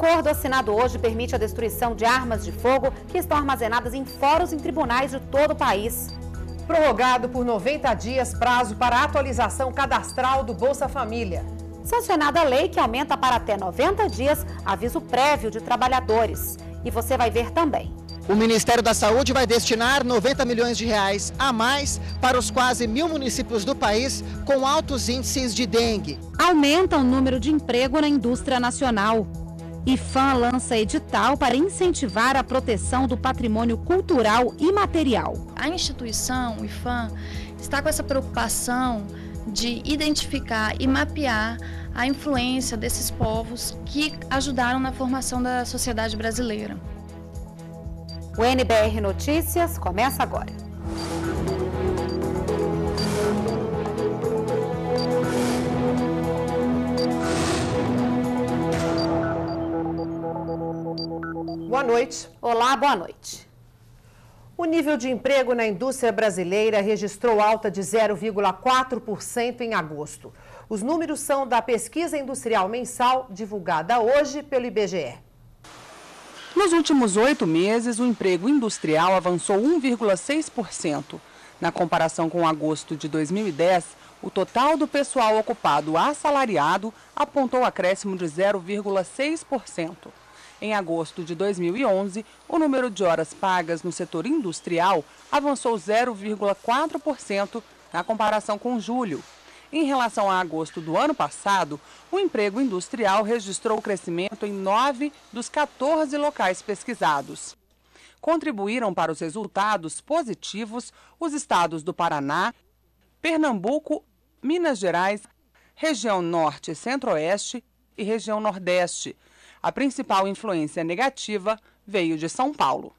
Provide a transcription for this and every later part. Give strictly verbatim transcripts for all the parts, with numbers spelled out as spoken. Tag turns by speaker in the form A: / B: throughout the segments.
A: acordo assinado hoje permite a destruição de armas de fogo que estão armazenadas em fóruns em tribunais de todo o país.
B: Prorrogado por noventa dias prazo para atualização cadastral do Bolsa Família.
A: Sancionada a lei que aumenta para até noventa dias aviso prévio de trabalhadores. E você vai ver também.
C: O Ministério da Saúde vai destinar noventa milhões de reais a mais para os quase mil municípios do país com altos índices de dengue.
D: Aumenta o número de emprego na indústria nacional. IPHAN lança edital para incentivar a proteção do patrimônio cultural e material.
E: A instituição, o IPHAN, está com essa preocupação de identificar e mapear a influência desses povos que ajudaram na formação da sociedade brasileira.
A: O N B R Notícias começa agora.
B: Boa noite.
A: Olá, boa noite.
B: O nível de emprego na indústria brasileira registrou alta de zero vírgula quatro por cento em agosto. Os números são da pesquisa industrial mensal divulgada hoje pelo I B G E.
F: Nos últimos oito meses, o emprego industrial avançou um vírgula seis por cento. Na comparação com agosto de dois mil e dez, o total do pessoal ocupado assalariado apontou acréscimo de zero vírgula seis por cento. Em agosto de dois mil e onze, o número de horas pagas no setor industrial avançou zero vírgula quatro por cento na comparação com julho. Em relação a agosto do ano passado, o emprego industrial registrou crescimento em nove dos quatorze locais pesquisados. Contribuíram para os resultados positivos os estados do Paraná, Pernambuco, Minas Gerais, região Norte e Centro-Oeste e região Nordeste. A principal influência negativa veio de São Paulo.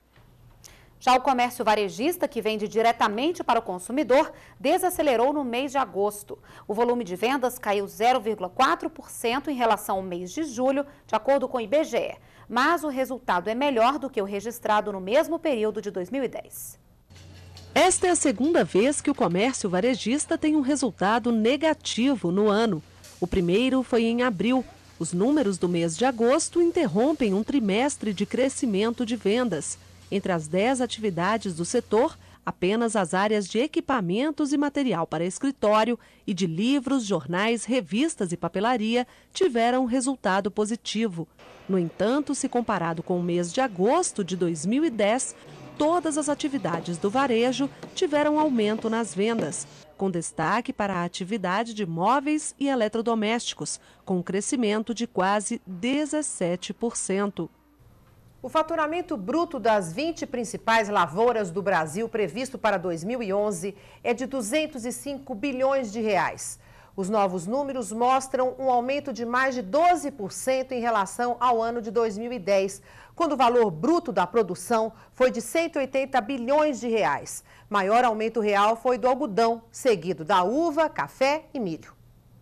A: Já o comércio varejista, que vende diretamente para o consumidor, desacelerou no mês de agosto. O volume de vendas caiu zero vírgula quatro por cento em relação ao mês de julho, de acordo com o I B G E. Mas o resultado é melhor do que o registrado no mesmo período de dois mil e dez.
G: Esta é a segunda vez que o comércio varejista tem um resultado negativo no ano. O primeiro foi em abril. Os números do mês de agosto interrompem um trimestre de crescimento de vendas. Entre as dez atividades do setor, apenas as áreas de equipamentos e material para escritório e de livros, jornais, revistas e papelaria tiveram resultado positivo. No entanto, se comparado com o mês de agosto de dois mil e dez, todas as atividades do varejo tiveram aumento nas vendas, com destaque para a atividade de móveis e eletrodomésticos, com um crescimento de quase dezessete por cento.
B: O faturamento bruto das vinte principais lavouras do Brasil previsto para dois mil e onze é de duzentos e cinco bilhões de reais. Os novos números mostram um aumento de mais de doze por cento em relação ao ano de dois mil e dez, quando o valor bruto da produção foi de cento e oitenta bilhões de reais. Maior aumento real foi do algodão, seguido da uva, café e milho.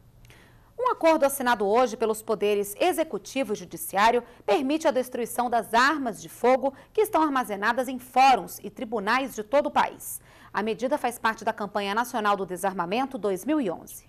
A: Um acordo assinado hoje pelos poderes executivo e judiciário permite a destruição das armas de fogo que estão armazenadas em fóruns e tribunais de todo o país. A medida faz parte da Campanha Nacional do Desarmamento dois mil e onze.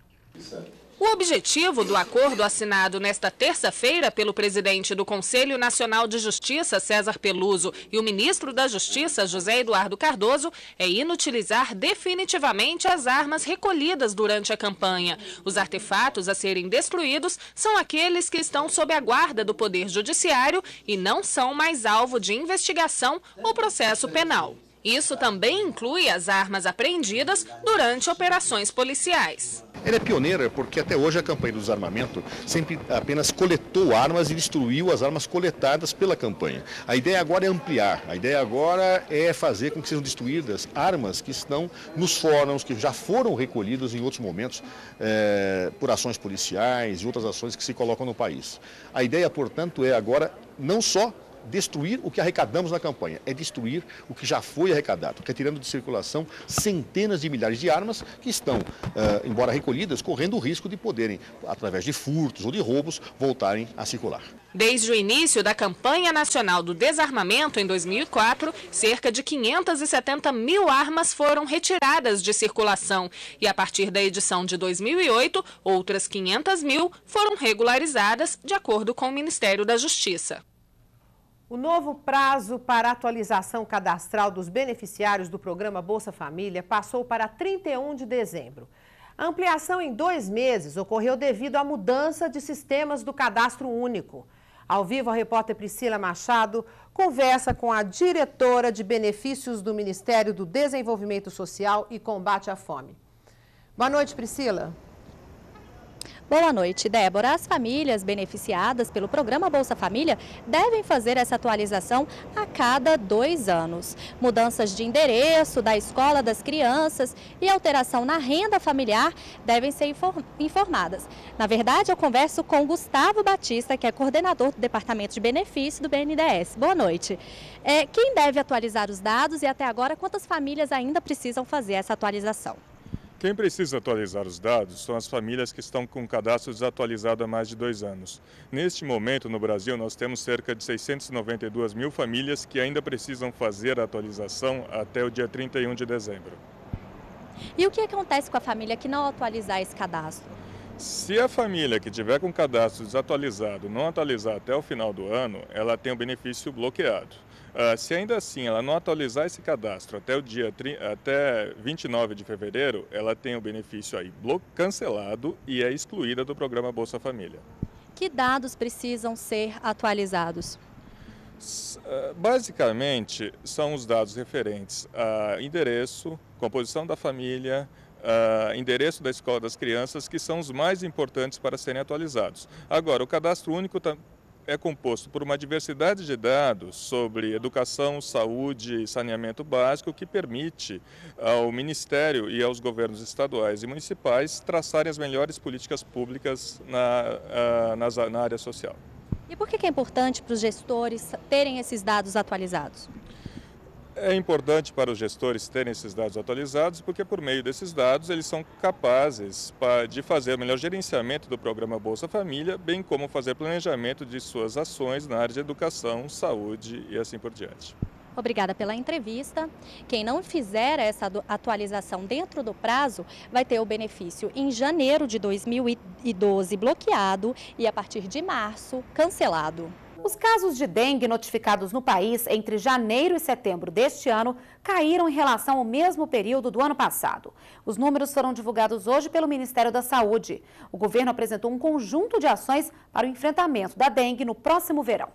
H: O objetivo do acordo assinado nesta terça-feira pelo presidente do Conselho Nacional de Justiça, César Peluso, e o ministro da Justiça, José Eduardo Cardoso, é inutilizar definitivamente as armas recolhidas durante a campanha. Os artefatos a serem destruídos são aqueles que estão sob a guarda do Poder Judiciário e não são mais alvo de investigação ou processo penal. Isso também inclui as armas apreendidas durante operações policiais.
I: Ela é pioneira porque até hoje a campanha do desarmamento sempre apenas coletou armas e destruiu as armas coletadas pela campanha. A ideia agora é ampliar, a ideia agora é fazer com que sejam destruídas armas que estão nos fóruns, que já foram recolhidas em outros momentos é, por ações policiais e outras ações que se colocam no país. A ideia, portanto, é agora não só destruir o que arrecadamos na campanha, é destruir o que já foi arrecadado, retirando de circulação centenas de milhares de armas que estão, uh, embora recolhidas, correndo o risco de poderem, através de furtos ou de roubos, voltarem a circular.
H: Desde o início da Campanha Nacional do Desarmamento, em dois mil e quatro, cerca de quinhentas e setenta mil armas foram retiradas de circulação e, a partir da edição de dois mil e oito, outras quinhentas mil foram regularizadas, de acordo com o Ministério da Justiça.
B: O novo prazo para atualização cadastral dos beneficiários do programa Bolsa Família passou para trinta e um de dezembro. A ampliação em dois meses ocorreu devido à mudança de sistemas do cadastro único. Ao vivo, a repórter Priscila Machado conversa com a diretora de benefícios do Ministério do Desenvolvimento Social e Combate à Fome. Boa noite, Priscila.
J: Boa noite, Débora. As famílias beneficiadas pelo programa Bolsa Família devem fazer essa atualização a cada dois anos. Mudanças de endereço, da escola das crianças e alteração na renda familiar devem ser informadas. Na verdade, eu converso com Gustavo Batista, que é coordenador do Departamento de Benefícios do B N D E S. Boa noite. É, quem deve atualizar os dados e até agora quantas famílias ainda precisam fazer essa atualização?
K: Quem precisa atualizar os dados são as famílias que estão com o cadastro desatualizado há mais de dois anos. Neste momento, no Brasil, nós temos cerca de seiscentas e noventa e duas mil famílias que ainda precisam fazer a atualização até o dia trinta e um de dezembro.
J: E o que acontece com a família que não atualizar esse cadastro?
K: Se a família que tiver com o cadastro desatualizado não atualizar até o final do ano, ela tem o benefício bloqueado. Uh, se ainda assim ela não atualizar esse cadastro até o dia até vinte e nove de fevereiro, ela tem o benefício aí cancelado e é excluída do programa Bolsa Família.
J: Que dados precisam ser atualizados?
K: Uh, basicamente, são os dados referentes a endereço, composição da família, Uh, endereço da escola das crianças, que são os mais importantes para serem atualizados. Agora, o cadastro único é composto por uma diversidade de dados sobre educação, saúde e saneamento básico que permite ao Ministério e aos governos estaduais e municipais traçarem as melhores políticas públicas na, uh, nas, na área social.
J: E por que é importante para os gestores terem esses dados atualizados?
K: É importante para os gestores terem esses dados atualizados, porque por meio desses dados eles são capazes de fazer o melhor gerenciamento do programa Bolsa Família, bem como fazer planejamento de suas ações na área de educação, saúde e assim por diante.
J: Obrigada pela entrevista. Quem não fizer essa atualização dentro do prazo vai ter o benefício em janeiro de dois mil e doze bloqueado e a partir de março cancelado.
A: Os casos de dengue notificados no país entre janeiro e setembro deste ano caíram em relação ao mesmo período do ano passado. Os números foram divulgados hoje pelo Ministério da Saúde. O governo apresentou um conjunto de ações para o enfrentamento da dengue no próximo verão.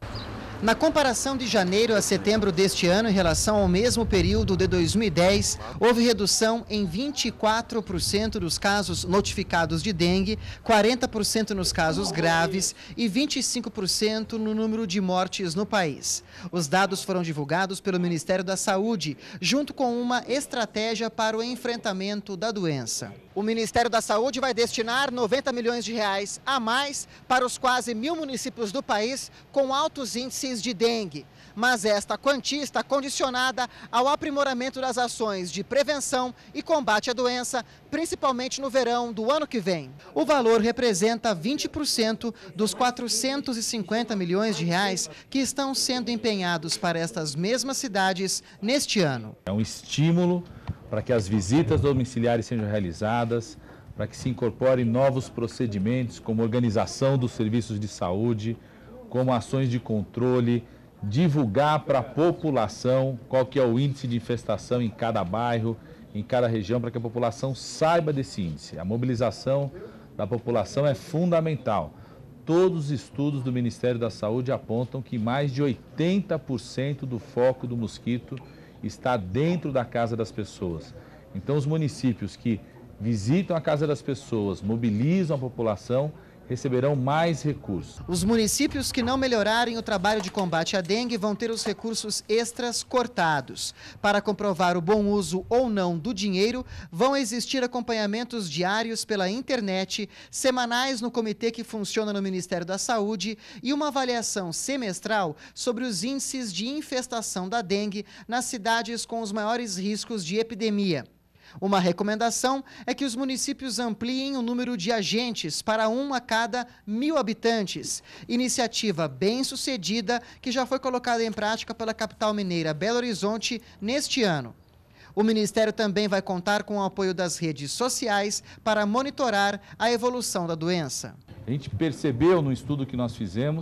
C: Na comparação de janeiro a setembro deste ano em relação ao mesmo período de dois mil e dez, houve redução em vinte e quatro por cento dos casos notificados de dengue, quarenta por cento nos casos graves e vinte e cinco por cento no número de mortes no país. Os dados foram divulgados pelo Ministério da Saúde, junto com uma estratégia para o enfrentamento da doença. O Ministério da Saúde vai destinar noventa milhões de reais a mais para os quase mil municípios do país com altos índices de dengue. Mas esta quantia está condicionada ao aprimoramento das ações de prevenção e combate à doença, principalmente no verão do ano que vem. O valor representa vinte por cento dos quatrocentos e cinquenta milhões de reais que estão sendo empenhados para estas mesmas cidades neste ano.
L: É um estímulo para que as visitas domiciliares sejam realizadas, para que se incorporem novos procedimentos, como organização dos serviços de saúde, como ações de controle, divulgar para a população qual que é o índice de infestação em cada bairro, em cada região, para que a população saiba desse índice. A mobilização da população é fundamental. Todos os estudos do Ministério da Saúde apontam que mais de oitenta por cento do foco do mosquito está dentro da casa das pessoas. Então, os municípios que visitam a casa das pessoas, mobilizam a população, receberão mais recursos.
C: Os municípios que não melhorarem o trabalho de combate à dengue vão ter os recursos extras cortados. Para comprovar o bom uso ou não do dinheiro, vão existir acompanhamentos diários pela internet, semanais no comitê que funciona no Ministério da Saúde e uma avaliação semestral sobre os índices de infestação da dengue nas cidades com os maiores riscos de epidemia. Uma recomendação é que os municípios ampliem o número de agentes para um a cada mil habitantes. Iniciativa bem-sucedida que já foi colocada em prática pela capital mineira Belo Horizonte neste ano. O Ministério também vai contar com o apoio das redes sociais para monitorar a evolução da doença.
L: A gente percebeu no estudo que nós fizemos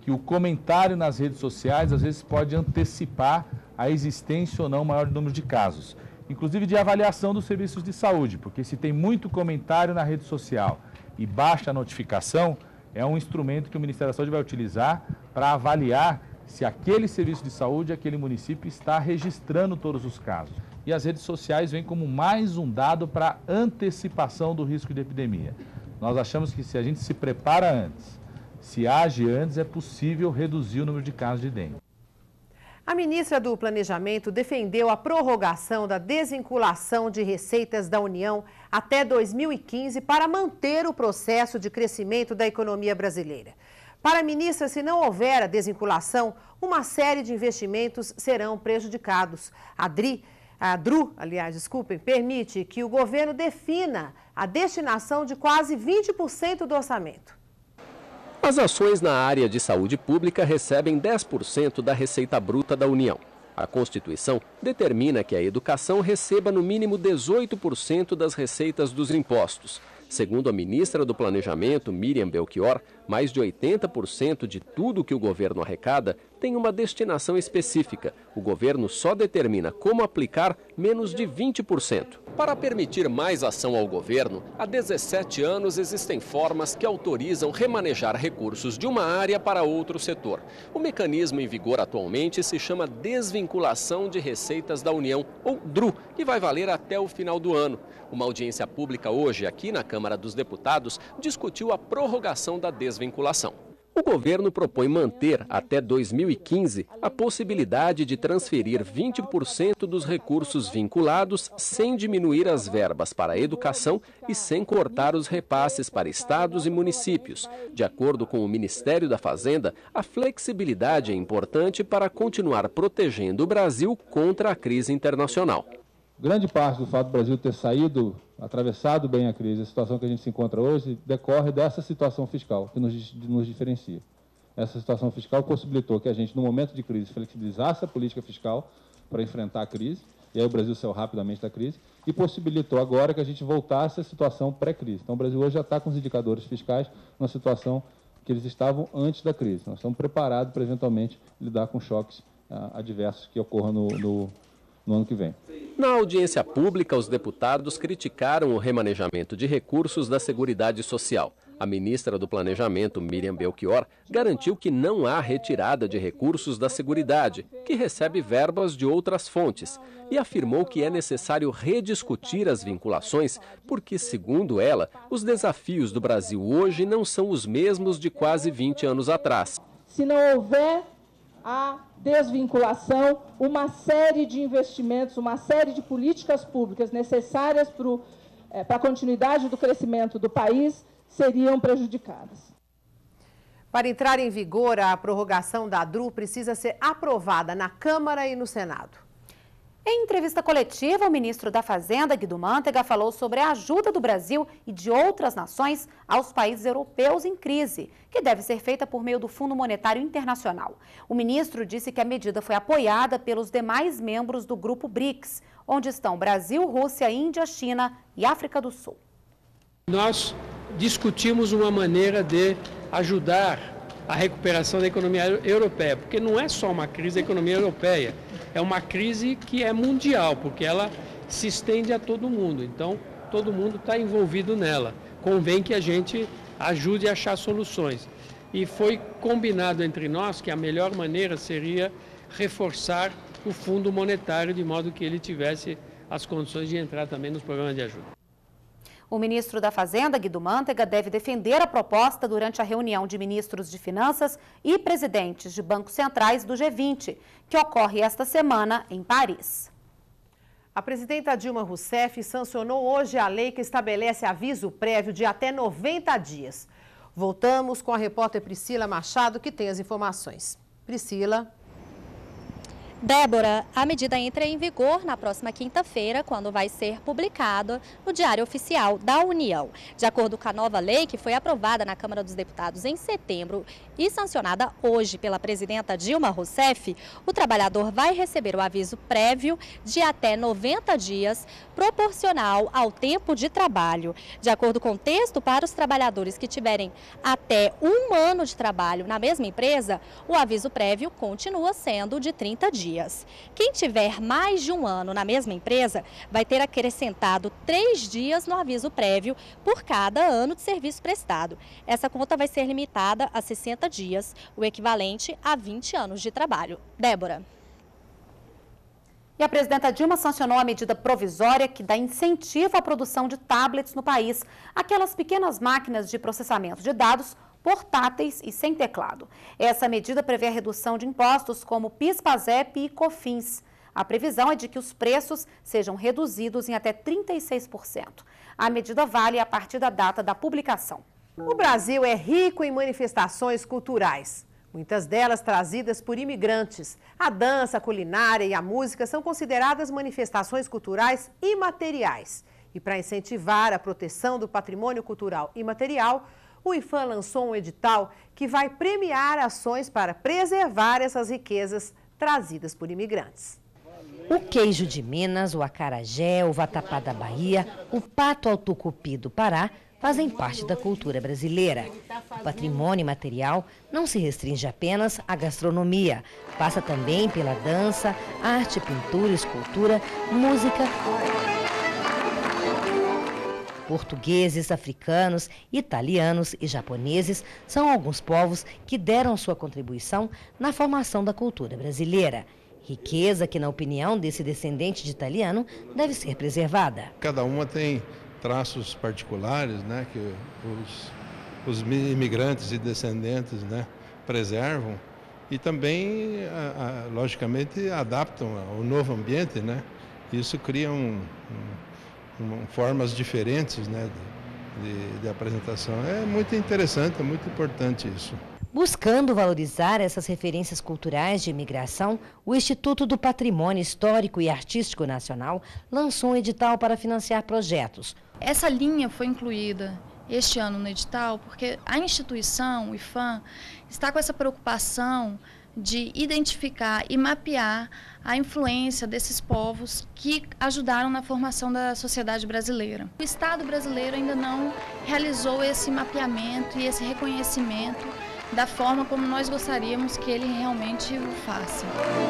L: que o comentário nas redes sociais às vezes pode antecipar a existência ou não maior número de casos, inclusive de avaliação dos serviços de saúde, porque se tem muito comentário na rede social e baixa notificação, é um instrumento que o Ministério da Saúde vai utilizar para avaliar se aquele serviço de saúde, aquele município está registrando todos os casos. E as redes sociais vêm como mais um dado para antecipação do risco de epidemia. Nós achamos que se a gente se prepara antes, se age antes, é possível reduzir o número de casos de dengue.
B: A ministra do Planejamento defendeu a prorrogação da desvinculação de receitas da União até dois mil e quinze para manter o processo de crescimento da economia brasileira. Para a ministra, se não houver a desvinculação, uma série de investimentos serão prejudicados. A DRI, a DRU, aliás, desculpem, permite que o governo defina a destinação de quase vinte por cento do orçamento.
M: As ações na área de saúde pública recebem dez por cento da receita bruta da União. A Constituição determina que a educação receba no mínimo dezoito por cento das receitas dos impostos. Segundo a ministra do Planejamento, Miriam Belchior, mais de oitenta por cento de tudo que o governo arrecada tem uma destinação específica. O governo só determina como aplicar menos de vinte por cento. Para permitir mais ação ao governo, há dezessete anos existem formas que autorizam remanejar recursos de uma área para outro setor. O mecanismo em vigor atualmente se chama Desvinculação de Receitas da União, ou DRU, e vai valer até o final do ano. Uma audiência pública hoje, aqui na Câmara dos Deputados, discutiu a prorrogação da desvinculação. O governo propõe manter até dois mil e quinze a possibilidade de transferir vinte por cento dos recursos vinculados sem diminuir as verbas para a educação e sem cortar os repasses para estados e municípios. De acordo com o Ministério da Fazenda, a flexibilidade é importante para continuar protegendo o Brasil contra a crise internacional.
L: Grande parte do fato do Brasil ter saído, atravessado bem a crise, a situação que a gente se encontra hoje, decorre dessa situação fiscal que nos, nos diferencia. Essa situação fiscal possibilitou que a gente, no momento de crise, flexibilizasse a política fiscal para enfrentar a crise, e aí o Brasil saiu rapidamente da crise, e possibilitou agora que a gente voltasse à situação pré-crise. Então o Brasil hoje já está com os indicadores fiscais numa situação que eles estavam antes da crise. Nós estamos preparados para, eventualmente, lidar com choques ah, adversos que ocorram no, no no ano que vem.
M: Na audiência pública, os deputados criticaram o remanejamento de recursos da Seguridade Social. A ministra do Planejamento, Miriam Belchior, garantiu que não há retirada de recursos da Seguridade, que recebe verbas de outras fontes, e afirmou que é necessário rediscutir as vinculações, porque, segundo ela, os desafios do Brasil hoje não são os mesmos de quase vinte anos atrás.
N: Se não houver a desvinculação, uma série de investimentos, uma série de políticas públicas necessárias para é, para a continuidade do crescimento do país seriam prejudicadas.
B: Para entrar em vigor, a prorrogação da DRU precisa ser aprovada na Câmara e no Senado.
A: Em entrevista coletiva, o ministro da Fazenda, Guido Mantega, falou sobre a ajuda do Brasil e de outras nações aos países europeus em crise, que deve ser feita por meio do Fundo Monetário Internacional. O ministro disse que a medida foi apoiada pelos demais membros do Grupo BRICS, onde estão Brasil, Rússia, Índia, China e África do Sul.
O: Nós discutimos uma maneira de ajudar a recuperação da economia europeia, porque não é só uma crise da economia europeia, é uma crise que é mundial, porque ela se estende a todo mundo, então todo mundo está envolvido nela. Convém que a gente ajude a achar soluções. E foi combinado entre nós que a melhor maneira seria reforçar o Fundo Monetário, de modo que ele tivesse as condições de entrar também nos programas de ajuda.
A: O ministro da Fazenda, Guido Mantega, deve defender a proposta durante a reunião de ministros de Finanças e presidentes de bancos centrais do G vinte, que ocorre esta semana em Paris.
B: A presidenta Dilma Rousseff sancionou hoje a lei que estabelece aviso prévio de até noventa dias. Voltamos com a repórter Priscila Machado, que tem as informações. Priscila.
J: Débora, a medida entra em vigor na próxima quinta-feira, quando vai ser publicada no Diário Oficial da União. De acordo com a nova lei, que foi aprovada na Câmara dos Deputados em setembro e sancionada hoje pela presidenta Dilma Rousseff, o trabalhador vai receber o aviso prévio de até noventa dias, proporcional ao tempo de trabalho. De acordo com o texto, para os trabalhadores que tiverem até um ano de trabalho na mesma empresa, o aviso prévio continua sendo de trinta dias. Quem tiver mais de um ano na mesma empresa vai ter acrescentado três dias no aviso prévio por cada ano de serviço prestado. Essa conta vai ser limitada a sessenta dias, o equivalente a vinte anos de trabalho. Débora.
A: E a presidenta Dilma sancionou a medida provisória que dá incentivo à produção de tablets no país, aquelas pequenas máquinas de processamento de dados portáteis e sem teclado. Essa medida prevê a redução de impostos como PIS, PASEP e COFINS. A previsão é de que os preços sejam reduzidos em até trinta e seis por cento. A medida vale a partir da data da publicação.
B: O Brasil é rico em manifestações culturais, muitas delas trazidas por imigrantes. A dança, a culinária e a música são consideradas manifestações culturais imateriais. E para incentivar a proteção do patrimônio cultural imaterial, o IPHAN lançou um edital que vai premiar ações para preservar essas riquezas trazidas por imigrantes.
P: O queijo de Minas, o acarajé, o vatapá da Bahia, o pato ao tucupi do Pará fazem parte da cultura brasileira. O patrimônio material não se restringe apenas à gastronomia, passa também pela dança, arte, pintura, escultura, música. Portugueses, africanos, italianos e japoneses são alguns povos que deram sua contribuição na formação da cultura brasileira. Riqueza que, na opinião desse descendente de italiano, deve ser preservada.
Q: Cada uma tem traços particulares, né, que os, os imigrantes e descendentes, né, preservam e também, a, a, logicamente, adaptam ao novo ambiente, né? Isso cria um, um formas diferentes, né, de, de apresentação. É muito interessante, é muito importante isso.
P: Buscando valorizar essas referências culturais de imigração, o Instituto do Patrimônio Histórico e Artístico Nacional lançou um edital para financiar projetos.
E: Essa linha foi incluída este ano no edital porque a instituição, o IPHAN, está com essa preocupação de identificar e mapear a influência desses povos que ajudaram na formação da sociedade brasileira. O Estado brasileiro ainda não realizou esse mapeamento e esse reconhecimento da forma como nós gostaríamos que ele realmente o faça.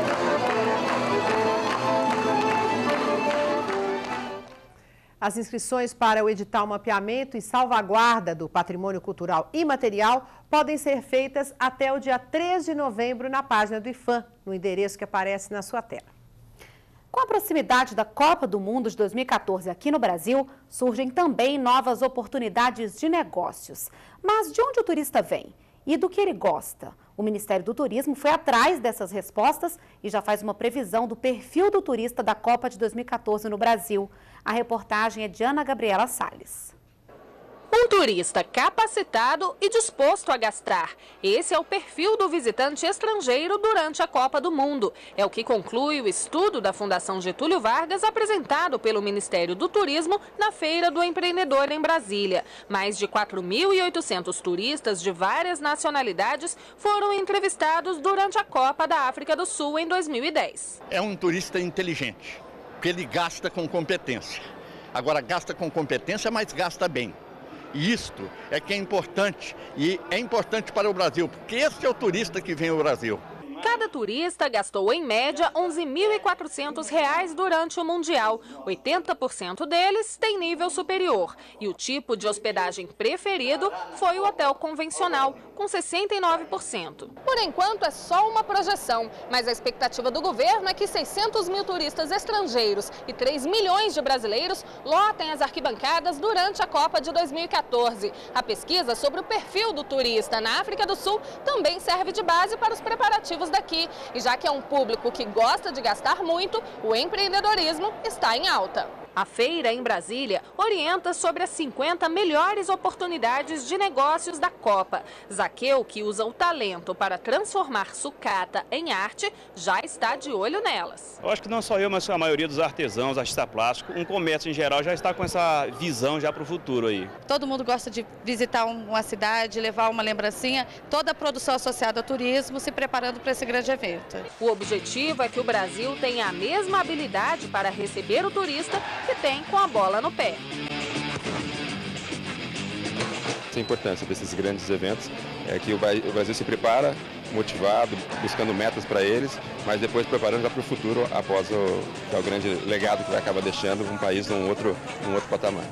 B: As inscrições para o edital Mapeamento e Salvaguarda do Patrimônio Cultural Imaterial podem ser feitas até o dia três de novembro na página do IPHAN, no endereço que aparece na sua tela.
A: Com a proximidade da Copa do Mundo de dois mil e quatorze aqui no Brasil, surgem também novas oportunidades de negócios. Mas de onde o turista vem? E do que ele gosta? O Ministério do Turismo foi atrás dessas respostas e já faz uma previsão do perfil do turista da Copa de dois mil e quatorze no Brasil. A reportagem é de Ana Gabriela Salles.
H: Um turista capacitado e disposto a gastar. Esse é o perfil do visitante estrangeiro durante a Copa do Mundo. É o que conclui o estudo da Fundação Getúlio Vargas apresentado pelo Ministério do Turismo na Feira do Empreendedor em Brasília. Mais de quatro mil e oitocentos turistas de várias nacionalidades foram entrevistados durante a Copa da África do Sul em dois mil e dez.
R: É um turista inteligente, porque ele gasta com competência. Agora gasta com competência, mas gasta bem. E isto é que é importante, e é importante para o Brasil, porque esse é o turista que vem ao Brasil.
H: Cada turista gastou, em média, onze mil e quatrocentos reais durante o Mundial. oitenta por cento deles tem nível superior. E o tipo de hospedagem preferido foi o hotel convencional, com sessenta e nove por cento. Por enquanto, é só uma projeção, mas a expectativa do governo é que seiscentos mil turistas estrangeiros e três milhões de brasileiros lotem as arquibancadas durante a Copa de dois mil e quatorze. A pesquisa sobre o perfil do turista na África do Sul também serve de base para os preparativos daqui. E já que é um público que gosta de gastar muito, o empreendedorismo está em alta. A feira em Brasília orienta sobre as cinquenta melhores oportunidades de negócios da Copa. Zaqueu, que usa o talento para transformar sucata em arte, já está de olho nelas.
S: Eu acho que não só eu, mas a maioria dos artesãos, artistas plásticos, um comércio em geral já está com essa visão já para o futuro aí.
T: Todo mundo gosta de visitar uma cidade, levar uma lembrancinha, toda a produção associada ao turismo se preparando para esse grande evento.
H: O objetivo é que o Brasil tenha a mesma habilidade para receber o turista que tem com a bola no pé.
U: A importância desses grandes eventos é que o Brasil se prepara, motivado, buscando metas para eles, mas depois preparando já para o futuro após o, que é o grande legado que vai acabar deixando um país num outro, num outro patamar.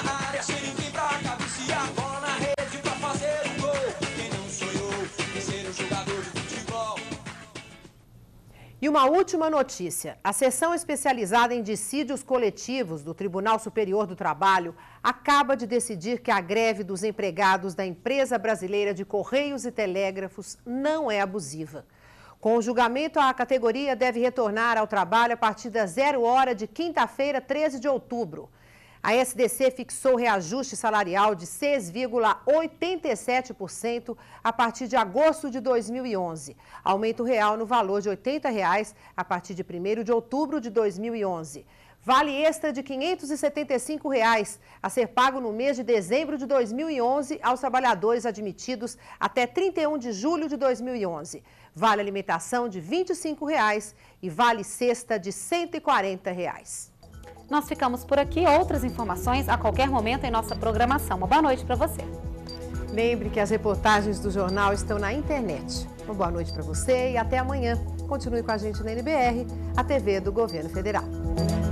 B: E uma última notícia. A seção especializada em dissídios coletivos do Tribunal Superior do Trabalho acaba de decidir que a greve dos empregados da empresa brasileira de Correios e Telégrafos não é abusiva. Com o julgamento, a categoria deve retornar ao trabalho a partir das zero hora de quinta-feira, treze de outubro. A S D C fixou reajuste salarial de seis vírgula oitenta e sete por cento a partir de agosto de dois mil e onze. Aumento real no valor de oitenta reais a partir de primeiro de outubro de dois mil e onze. Vale extra de quinhentos e setenta e cinco reais a ser pago no mês de dezembro de dois mil e onze aos trabalhadores admitidos até trinta e um de julho de dois mil e onze. Vale alimentação de vinte e cinco reais e vale cesta de cento e quarenta reais.
A: Nós ficamos por aqui. Outras informações a qualquer momento em nossa programação. Uma boa noite para você.
B: Lembre que as reportagens do jornal estão na internet. Uma boa noite para você e até amanhã. Continue com a gente na N B R, a T V do Governo Federal.